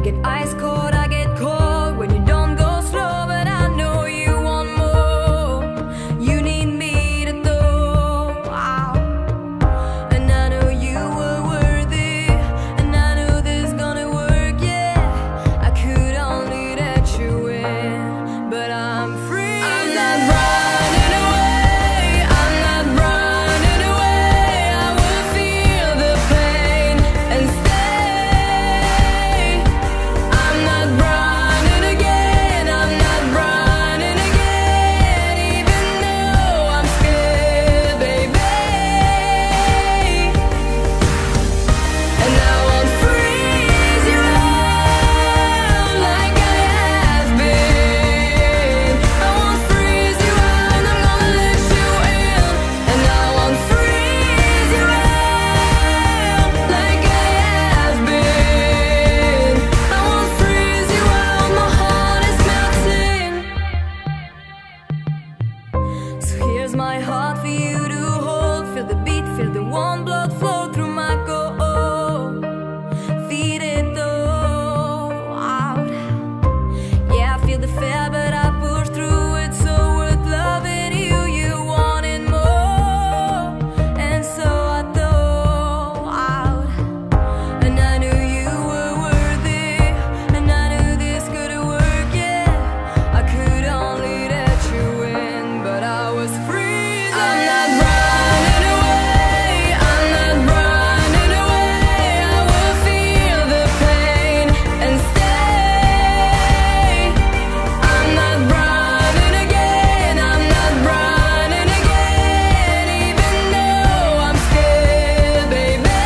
get ice cold, I get cold when you don't go slow, but I know you want more. You need me to throw out, and I know you were worthy, and I knew this gonna work, yeah. I could only let you in, but I'm free. I'm not running away, I'm not running away. I will feel the pain and stay. I'm not running again, I'm not running again, even though I'm scared, baby. And I won't freeze you out like I have been. I won't freeze you out, I'm gonna let you in. And I won't freeze you out like I have been. I won't freeze you out, my heart is melting. So here's my heart for you to hold. Feel the beat, feel the warm blood flow through my coat. Feed it though out. Yeah, I feel the fear, but I push through it. So worth loving you, you wanted more, and so I throw out. And I knew you were worthy, and I knew this could work, yeah. I could only let you in, but I was free. I'm not running away, I'm not running away. I will feel the pain and stay. I'm not running again, I'm not running again, even though I'm scared, baby.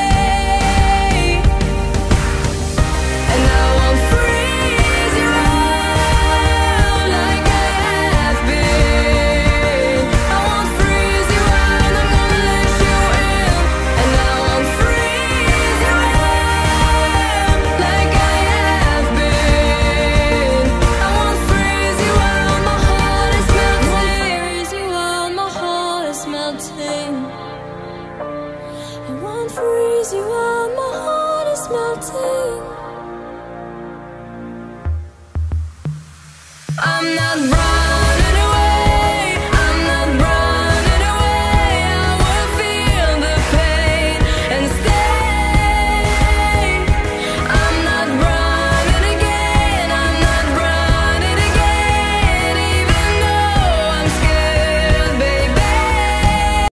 And I won't freeze you out like I have been. I won't freeze you out, I'm gonna let you in. And I won't freeze you out like I have been. I won't freeze you out, my heart is melting. Freeze you out, my heart is melting. I won't freeze you out, my heart is melting. I'm not running.